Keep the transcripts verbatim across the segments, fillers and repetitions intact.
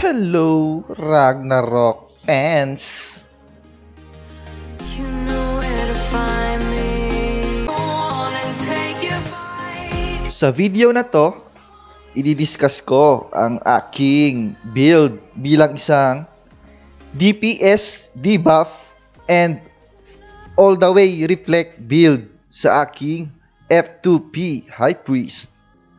Hello, Ragnarok fans! You know where to find me. Go on and take your bite. Sa video na to, i-discuss ko ang aking build bilang isang D P S, debuff, and all the way reflect build sa aking F two P High Priest.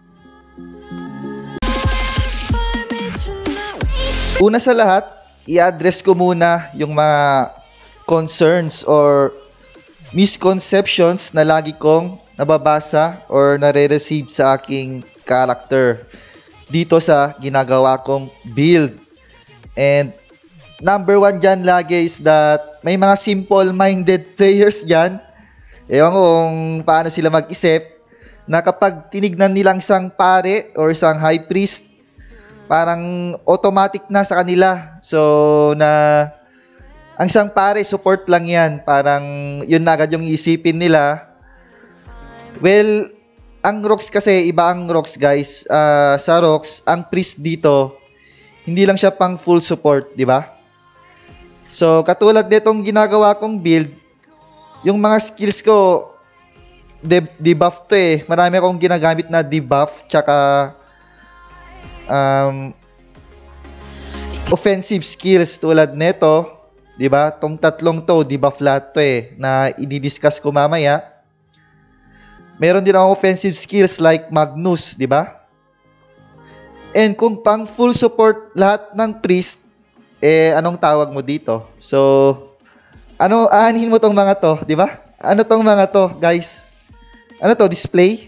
Una sa lahat, i-address ko muna yung mga concerns or misconceptions na lagi kong nababasa or nare-receive sa aking character dito sa ginagawa kong build. And number one dyan lagi is that may mga simple-minded players dyan. Ewan ko kung paano sila mag-isip na kapag tinignan nilang isang pare or isang high priest, parang automatic na sa kanila. So, na ang isang pare, support lang yan. Parang yun na agad yung isipin nila. Well, ang R O X kasi, iba ang R O X guys. Uh, sa R O X, ang priest dito, hindi lang siya pang full support, di ba? So, katulad nitong ginagawa kong build, yung mga skills ko, de- debuff to eh. Marami akong ginagamit na debuff, tsaka Um, offensive skills tulad neto, 'di ba? Tong tatlong to, debuff lahat to eh na i-discuss ko mamaya. Meron din akong offensive skills like Magnus, 'di ba? And kung pang full support lahat ng priest, eh anong tawag mo dito? So, ano aanhin mo tong mga to, 'di ba? Ano tong mga to, guys? Ano to, display?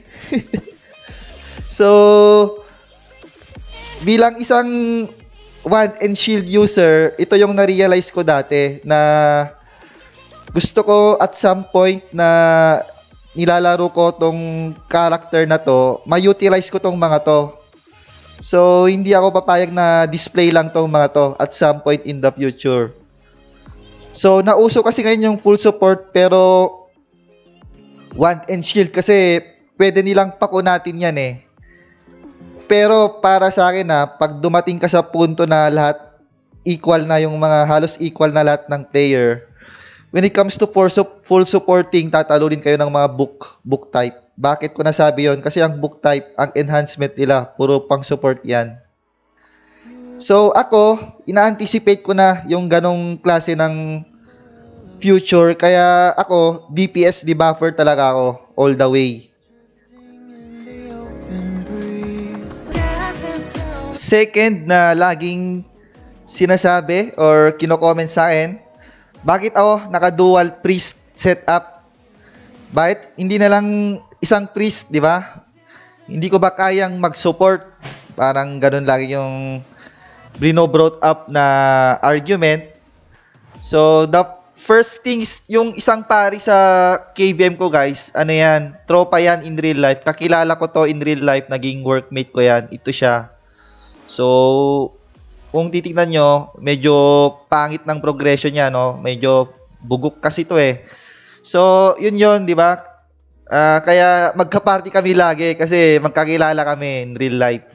So, bilang isang wand and shield user, ito yung na-realize ko dati na gusto ko at some point na nilalaro ko tong character na to, ma-utilize ko tong mga to. So, hindi ako papayag na display lang tong mga to at some point in the future. So, nauso kasi ngayon yung full support pero wand and shield kasi pwede nilang pakunatin yan eh. Pero para sa akin na pag dumating ka sa punto na lahat equal na yung mga halos equal na lahat ng player, when it comes to for su- full supporting, tatalunin kayo ng mga book book type. Bakit ko nasabi yon? Kasi ang book type, ang enhancement nila, puro pang support yan. So ako, ina-anticipate ko na yung ganong klase ng future. Kaya ako, D P S debuffer talaga ako all the way. Second na laging sinasabi or kino-comment sa akin, bakit ako naka-dual priest setup? Bakit hindi na lang isang priest, di ba? Hindi ko ba kayang mag-support? Parang ganun lagi yung bring-brought up na argument. So, the first thing is yung isang pari sa K V M ko guys, ano yan, tropa yan in real life. Kakilala ko to in real life, naging workmate ko yan. Ito siya. So, kung titignan nyo, medyo pangit ng progression niya, no? Medyo bugok kasi to eh. So, yun yun, di ba? Uh, kaya magka-party kami lagi kasi magkakilala kami in real life.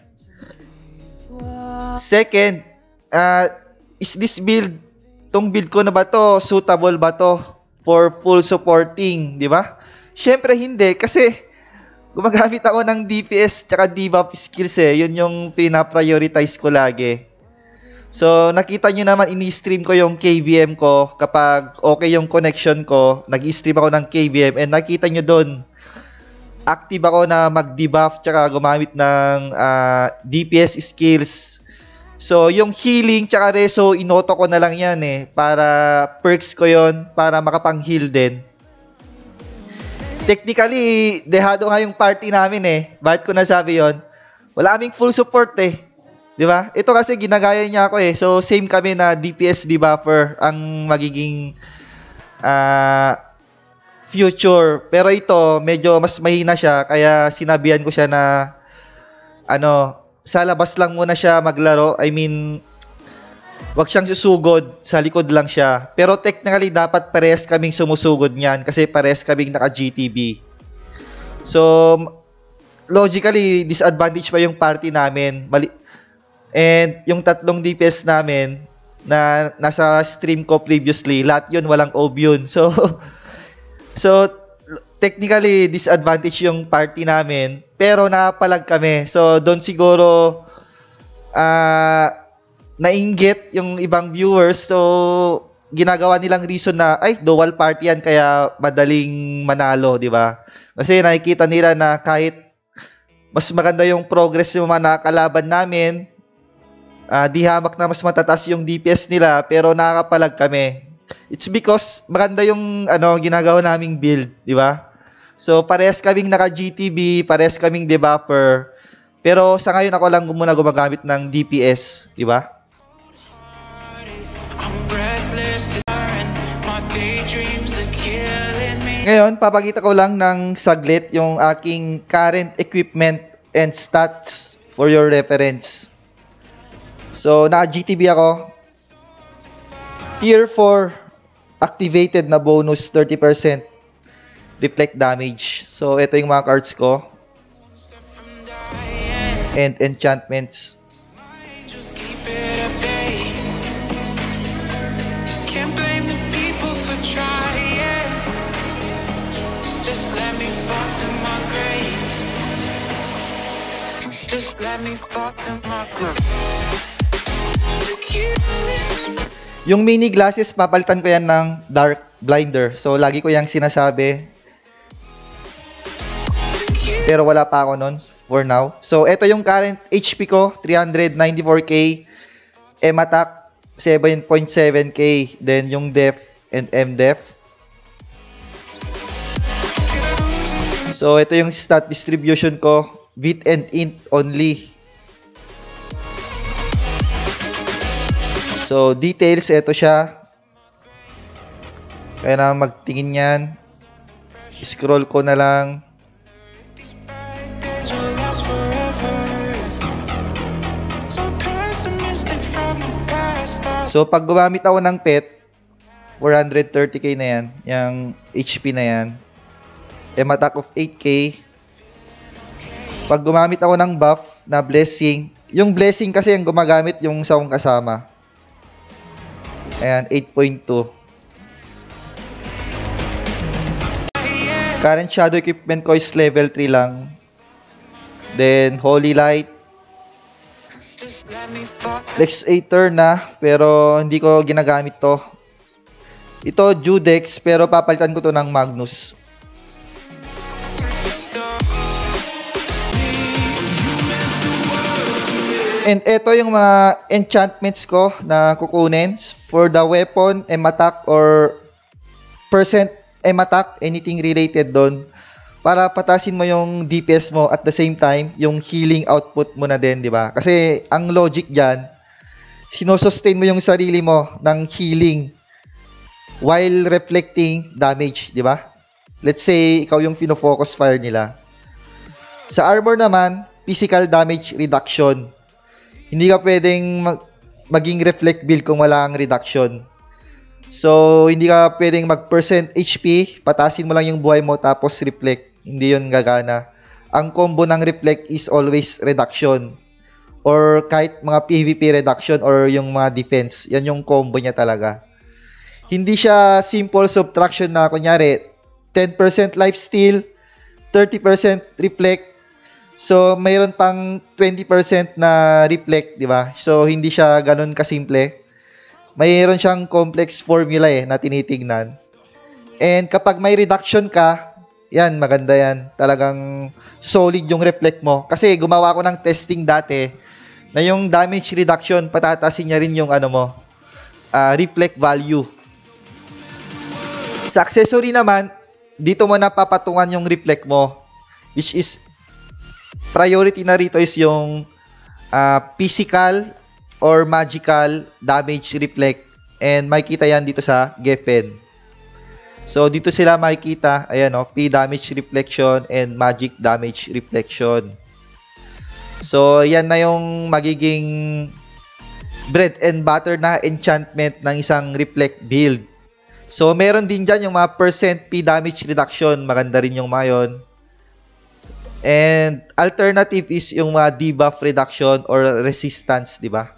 Second, uh, is this build, tong build ko na ba to, suitable ba to for full supporting, di ba? Syempre hindi, kasi gumagamit ako ng D P S tsaka debuff skills eh. Yun yung pina-prioritize ko lagi. So, nakita nyo naman, ini-stream ko yung K V M ko. Kapag okay yung connection ko, nag-stream ako ng K V M and nakita nyo doon, active ako na mag-debuff tsaka gumamit ng uh, D P S skills. So, yung healing tsaka reso, inoto ko na lang yan eh. Para perks ko yon para makapang-heal din. Technically, dehado nga yung party namin eh. Bakit ko nasabi yon? Wala kaming full support eh. Di ba? Ito kasi ginagaya niya ako eh. So, same kami na D P S debuffer ang magiging uh, future. Pero ito, medyo mas mahina siya. Kaya sinabihan ko siya na ano, sa labas lang muna siya maglaro. I mean, wag siyang susugod, sa likod lang siya. Pero technically, dapat parehas kaming sumusugod niyan kasi parehas kaming naka-G T B. So, logically, disadvantage pa yung party namin. Mali And yung tatlong D P S namin na nasa stream ko previously, lahat yun walang O B yun. So, so technically, disadvantage yung party namin. Pero nakapalag kami. So, doon siguro uh, nainggit yung ibang viewers. So, ginagawa nilang reason na, ay, dual party yan, kaya madaling manalo, di ba? Kasi nakikita nila na kahit mas maganda yung progress yung mga nakakalaban namin, uh, di hamak na mas matataas yung D P S nila, pero nakakapalag kami. It's because maganda yung ano ginagawa naming build, di ba? So, parehas kaming naka-G T B, parehas kaming debuffer. Pero sa ngayon ako lang muna gumagamit ng D P S, di ba? Ngayon, papakita ko lang ng saglit yung aking current equipment and stats for your reference. So, naka-G T B ako. Tier four, activated na bonus thirty percent reflect damage. So, ito yung mga cards ko. And enchantments. Yung mini glasses, papalitan ko yan ng dark blinder. So, lagi ko yung sinasabi. Pero wala pa ako nun for now. So, ito yung current H P ko, three ninety-four K. M attack, seven point seven K. Then, yung def and M def. So, ito yung stat distribution ko. Vit and int only. So, details, ito siya. Kaya na magtingin yan. Scroll ko na lang. So, pag gumamit ako ng pet, four thirty K na yan. Yung H P na yan. M attack of eight K. Pag gumamit ako ng buff na blessing, yung blessing kasi yung gumagamit yung sa akong kasama. Ayan, eight point two. Current shadow equipment ko is level three lang. Then, Holy Light. Lexator na, pero hindi ko ginagamit to. Ito, Judex, pero papalitan ko to ng Magnus. And ito yung mga enchantments ko na kukunin for the weapon, M attack, or percent M attack, anything related doon. Para patasin mo yung D P S mo at the same time, yung healing output mo na din, di ba? Kasi ang logic dyan, sinosustain mo yung sarili mo ng healing while reflecting damage, di ba? Let's say, ikaw yung fino-focus fire nila. Sa armor naman, physical damage reduction. Hindi ka pwedeng mag maging reflect build kung wala ang reduction. So, hindi ka pwedeng mag-percent H P, patasin mo lang yung buhay mo tapos reflect. Hindi yun gagana. Ang combo ng reflect is always reduction. Or kahit mga P V P reduction or yung mga defense. Yan yung combo niya talaga. Hindi siya simple subtraction na kunyari, ten percent lifesteal, thirty percent reflect. So, mayroon pang twenty percent na reflect, di ba? So, hindi siya ganun kasimple. Mayroon siyang complex formula eh, na tinitignan. And kapag may reduction ka, yan, maganda yan. Talagang solid yung reflect mo. Kasi gumawa ko ng testing dati na yung damage reduction, patatasin niya rin yung ano mo, uh, reflect value. Sa accessory naman, dito mo napapatungan yung reflect mo, which is priority na rito is yung uh, physical or magical damage reflect. And makikita yan dito sa Geffen. So, dito sila makikita, ayan o, P damage reflection and magic damage reflection. So, yan na yung magiging bread and butter na enchantment ng isang reflect build. So, meron din dyan yung mga percent P damage reduction. Maganda rin yung mga yun. And alternative is yung mga debuff reduction or resistance, di ba?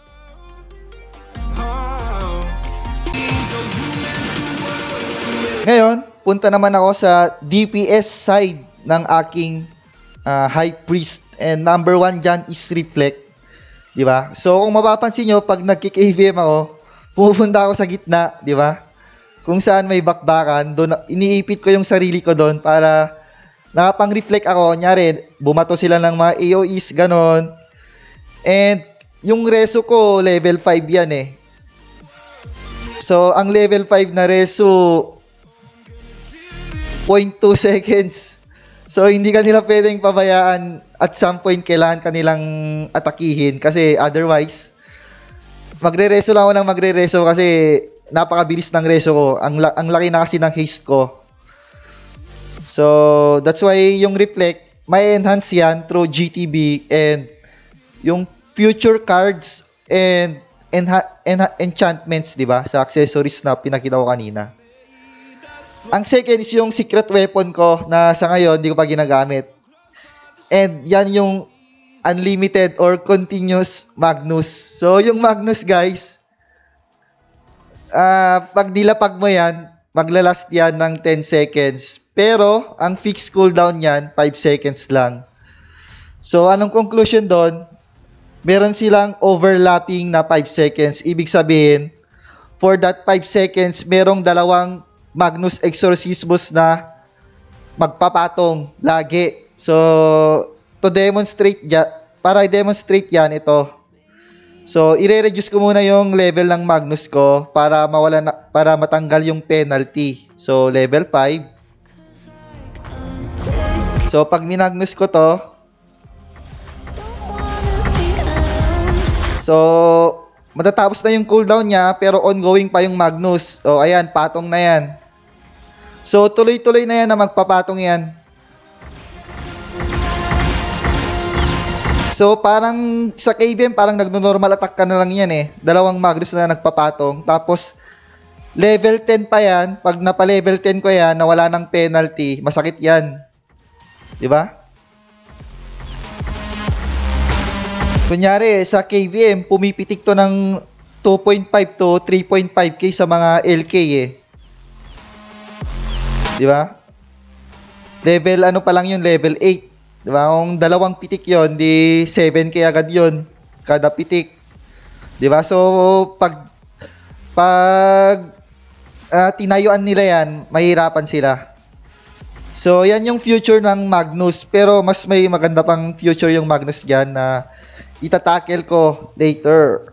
Ngayon, punta naman ako sa D P S side ng aking uh, High Priest. And number one dyan is Reflect. Di ba? So, kung mapapansin nyo, pag nagki-K V M ako, pumupunta ako sa gitna, di ba? Kung saan may bakbakan, doon, iniipit ko yung sarili ko doon para nakapang-reflect ako. Nyari, bumato sila ng mga A O Es, ganon. And yung reso ko, level five yan eh. So, ang level five na reso, zero point two seconds. So, hindi kanila pwedeng pabayaan. At some point, kailangan kanilang atakihin. Kasi otherwise, magre-reso lang ako ng magre-reso kasi napakabilis ng reso ko. Ang, la- ang laki na kasi ng haste ko. So, that's why yung Reflect, may enhance yan through G T B and yung future cards and enha- enha- enchantments, di ba? Sa accessories na pinakita ko kanina. Ang second is yung secret weapon ko na sa ngayon, hindi ko pa ginagamit. And yan yung unlimited or continuous Magnus. So, yung Magnus, guys, uh, pag nilapag mo yan, maglalast yan ng ten seconds. Pero, ang fixed cooldown yan, five seconds lang. So, anong conclusion doon? Meron silang overlapping na five seconds. Ibig sabihin, for that five seconds, merong dalawang Magnus Exorcismus na magpapatong lagi. So, to demonstrate ya, para i-demonstrate yan, ito. So, i-reduce ko muna yung level ng Magnus ko para mawala na, para matanggal yung penalty. So, level five. So, pag minagnus ko to, so, matatapos na yung cooldown niya, pero ongoing pa yung Magnus. So, ayan, patong na yan. So, tuloy-tuloy na yan na magpapatong yan. So, parang sa K V M, parang nagno-normal attack ka na lang yan eh. Dalawang Magnus na nagpapatong. Tapos, level ten pa yan. Pag napa-level ten ko yan, na wala ng penalty, masakit yan. Diba? Kunyari, sa K V M, pumipitik to ng two point five to three point five K sa mga L K eh. Diba? Level ano pa lang yun, level eight. Diba? Kung dalawang pitik yon, di seven K agad yun. Kada pitik. Diba? So, pag pag uh, tinayuan nila yan, mahirapan sila. So, yan yung future ng Magnus. Pero mas may maganda pang future yung Magnus dyan na itatakel ko later.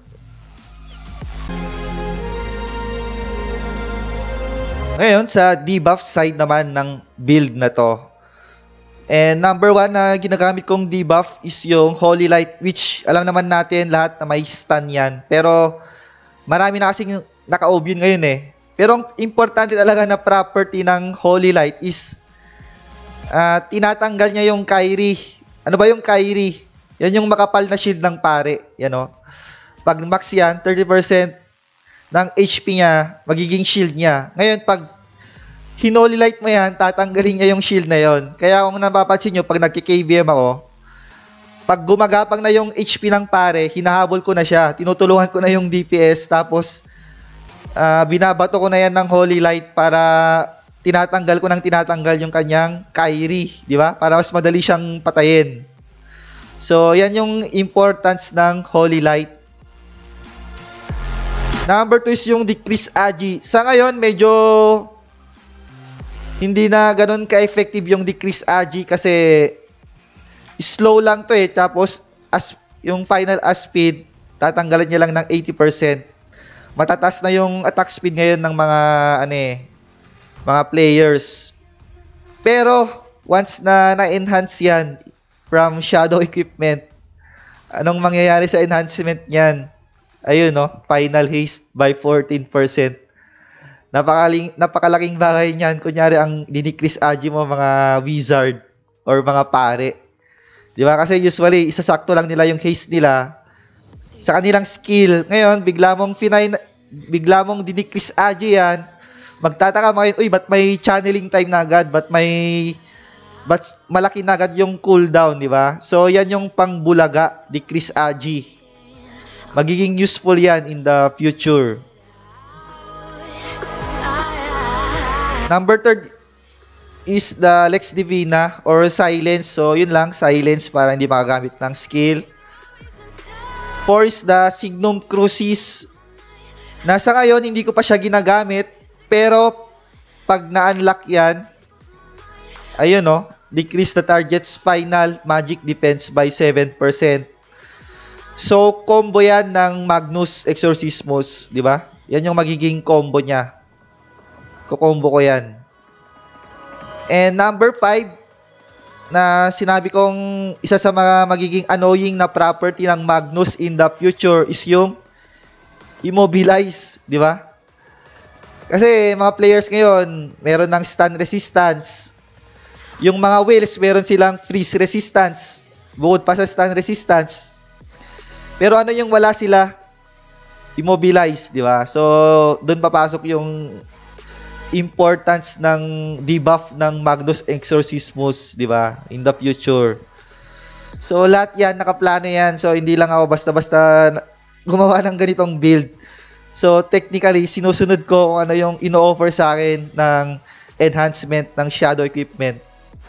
Ngayon, sa debuff side naman ng build na to. And number one na ginagamit kong debuff is yung Holy Light, which alam naman natin lahat na may stun yan. Pero marami na kasing naka-O B yun ngayon eh. Pero ang importante talaga na property ng Holy Light is uh, tinatanggal niya yung Kyrie. Ano ba yung Kyrie? Yan yung makapal na shield ng pare. Yan o. Pag max yan, thirty percent ng H P niya, magiging shield niya. Ngayon, pag hinoli light mo yan, tatanggalin niya yung shield na yon. Kaya kung napapansin nyo, pag nagki-K V M ako, pag gumagapang na yung H P ng pare, hinahabol ko na siya. Tinutulungan ko na yung D P S. Tapos, uh, binabato ko na yan ng Holy Light para tinatanggal ko ng tinatanggal yung kanyang Kyrie. Di ba? Para mas madali siyang patayin. So, yan yung importance ng Holy Light. Number two is yung Decrease Agi. Sa ngayon, medyo hindi na ganun ka-effective yung Decrease Agi kasi slow lang to eh. Tapos, as, yung final as speed, tatanggalan niya lang ng eighty percent. Matatas na yung attack speed ngayon ng mga, ano eh, mga players. Pero, once na na-enhance yan from Shadow Equipment, anong mangyayari sa enhancement niyan? Ayun, no? Final haste by fourteen percent. Napakaling, napakalaking bagay niyan. Kunyari, ang dinikris agi mo mga wizard or mga pare. Di ba? Kasi usually, isasakto lang nila yung haste nila sa kanilang skill. Ngayon, bigla mong finay, bigla mong dinikris agi yan. Magtataka mo ngayon, uy, ba't may channeling time na agad? Ba't may but malaki na agad yung cooldown, di ba? So, yan yung pangbulaga, decrease agi. Magiging useful yan in the future. Number third is the Lex Divina or Silence. So, yun lang, Silence para hindi makagamit ng skill. Four is the Signum Crucis. Nasa ngayon, hindi ko pa siya ginagamit. Pero, pag na-unlock yan, ayun no, decrease the target's final magic defense by seven percent. So, combo yan ng Magnus Exorcismus, di ba? Yan yung magiging combo niya. Kukombo ko yan. And number five, na sinabi kong isa sa mga magiging annoying na property ng Magnus in the future is yung immobilize, di ba? Kasi mga players ngayon, meron ng stun resistance. Yung mga whales, meron silang freeze resistance. Bukod pa sa stun resistance. Pero ano yung wala sila? Immobilize, di ba? So, doon papasok yung importance ng debuff ng Magnus Exorcismus, di ba? In the future. So, lahat yan, nakaplano yan. So, hindi lang ako basta-basta gumawa ng ganitong build. So, technically, sinusunod ko kung ano yung ino-offer sa akin ng enhancement ng shadow equipment.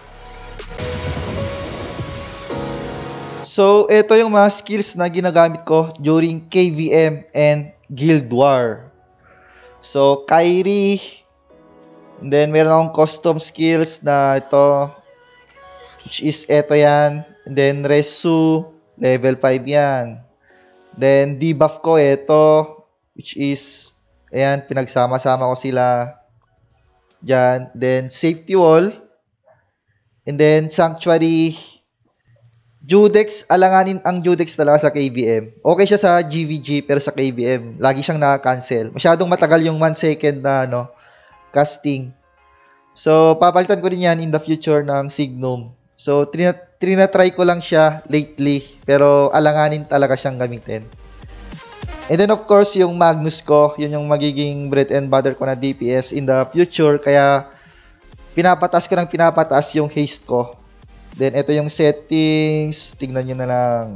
So, ito yung mga skills na ginagamit ko during K V M and Guild War. So, Kyrie. And then, meron akong custom skills na ito. Which is ito yan. And then, Resu. Level five yan. Then, debuff ko ito. Which is, ayan, pinagsama-sama ko sila. Diyan. Then, Safety Wall. And then, Sanctuary. Judex, alanganin ang Judex talaga sa K V M. Okay siya sa G V G, pero sa K V M, lagi siyang naka-cancel. Masyadong matagal yung one second na, ano, casting. So, papalitan ko din yan in the future ng Signum. So, trina, trina-try ko lang siya lately, pero alanganin talaga siyang gamitin. And then, of course, yung Magnus ko, yun yung magiging bread and butter ko na D P S in the future. Kaya, pinapatas ko ng pinapatas yung haste ko. Then, ito yung settings. Tignan nyo na lang.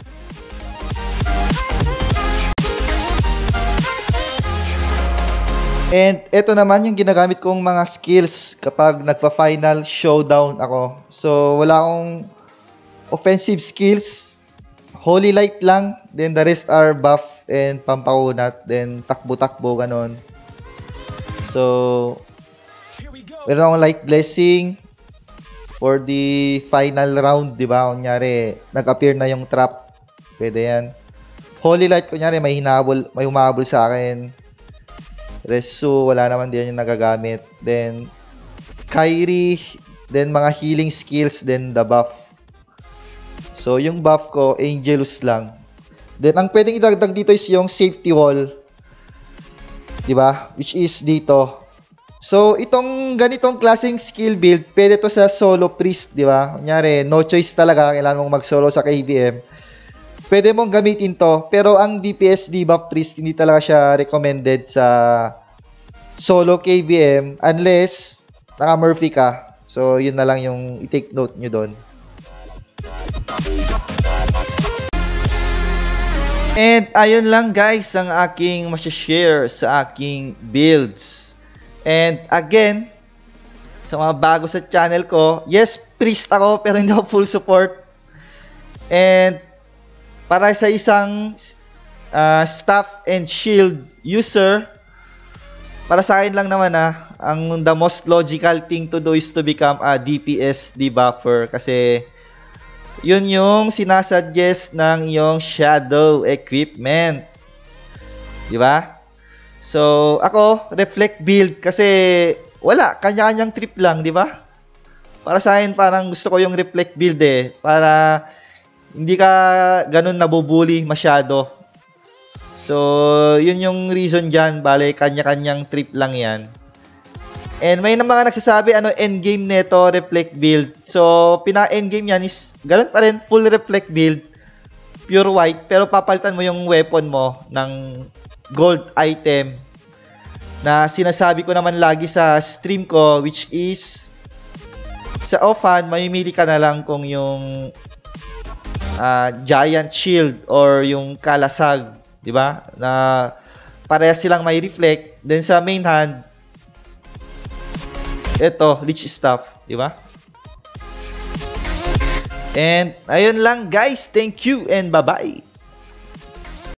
And, ito naman yung ginagamit kong mga skills kapag nagpa-final showdown ako. So, wala akong offensive skills. Holy Light lang. Then, the rest are buff and pampakunat. Then, takbo-takbo, ganon. So, meron akong Light Blessing for the final round, di ba? Kunyari, nag-appear na yung trap. Pwede yan. Holy Light, kunyari, may hinabol, may humahabol sa akin. Resu, wala naman din yung nagagamit. Then, Kyrie, then mga healing skills, then the buff. So, yung buff ko, Angelus lang. Then, ang pwedeng idagdag dito is yung Safety Wall. Di ba? Which is dito. So, itong ganitong klaseng skill build, pwede to sa solo priest, di ba? Kunyari, no choice talaga, kailangan mong mag-solo sa K V M. Pwede mong gamitin to, pero ang D P S debuff priest, hindi talaga siya recommended sa solo K V M unless naka-Murphy ka. So, yun na lang yung i-take note nyo doon. And, ayun lang guys, ang aking masya-share sa aking builds. And again, sa mga bago sa channel ko, yes, priest ako pero hindi ako full support. And para sa isang uh, staff and shield user, para sa akin lang naman ah, ang the most logical thing to do is to become a D P S debuffer kasi yun yung sinasuggest ng iyong shadow equipment. Di ba? So, ako, reflect build kasi wala, kanya-kanyang trip lang, di ba? Para sa akin, parang gusto ko yung reflect build eh. Para hindi ka ganun nabubuli masyado. So, yun yung reason dyan. Bale, kanya-kanyang trip lang yan. And may mga nagsasabi, ano, endgame neto, reflect build. So, pina-endgame yan is, ganun pa rin, full reflect build. Pure white, pero papalitan mo yung weapon mo ng gold item na sinasabi ko naman lagi sa stream ko, which is Sa offhand, mamimili ka na lang kung yung uh, giant shield or yung kalasag, di ba? Na parehas silang may reflect. Then sa main hand, ito, leech staff, di ba? And ayun lang guys, thank you and bye-bye.